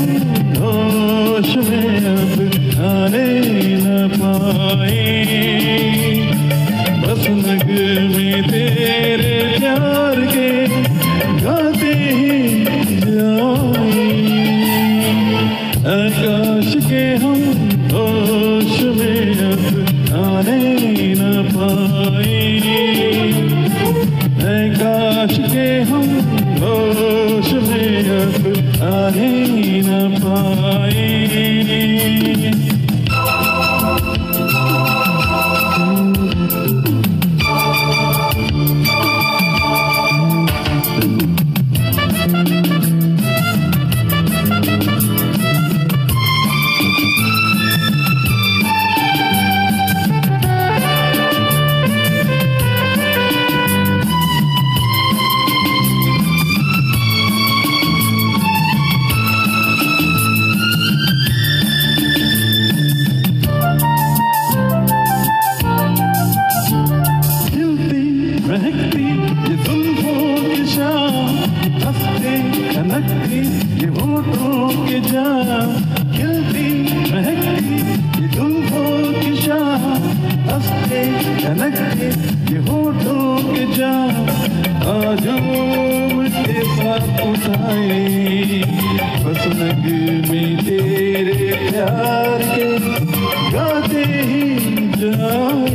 होश में अब आने न पाए, बस नगमे तेरे प्यार के गाते ही जाए। आकाश के हम होश में अब आने न पाए, आकाश के हम होश में अब आने न पाए। महकती ये जुल्फों की शाम, हंसते खनकती ये होठों के जाम, खिलती महकती ये जुल्फों की शाम, हंसते खनकते ये होठों के जाम। आज के साथ उठाए बस नगमे तेरे प्यार के गाते ही जाए।